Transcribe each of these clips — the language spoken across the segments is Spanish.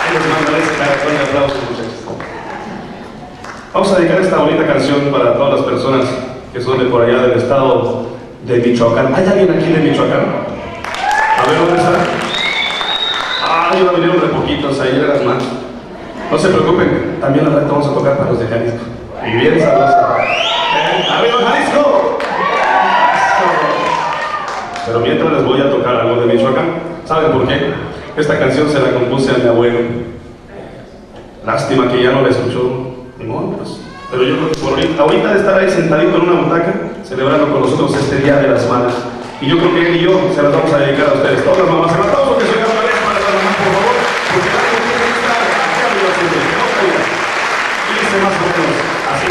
Ahí les mando ese cartón de aplausos, muchachos. Vamos a dedicar esta bonita canción para todas las personas que son de por allá del estado de Michoacán. ¿Hay alguien aquí de Michoacán? A ver, ¿dónde está? Ah, yo vinieron de poquitos, ahí eran más. No se preocupen, también al rato vamos a tocar para los de Jalisco. Y bien sabrosa. ¡Arriba Jalisco! Pero mientras les voy a tocar algo de Michoacán. ¿Saben por qué? Esta canción se la compuse a mi abuelo. Lástima que ya no la escuchó. Ni modo, pues. Pero yo creo que por ahorita de estar ahí sentadito en una butaca, celebrando con nosotros este Día de las Madres. Y yo creo que él y yo se las vamos a dedicar a ustedes. Todas las mamás, se las damos porque soy una vez para las mamás, por favor. Porque algo tiene que estar acá arriba siempre. No caiga. Y dice más o menos así.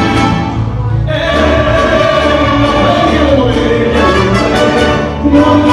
No.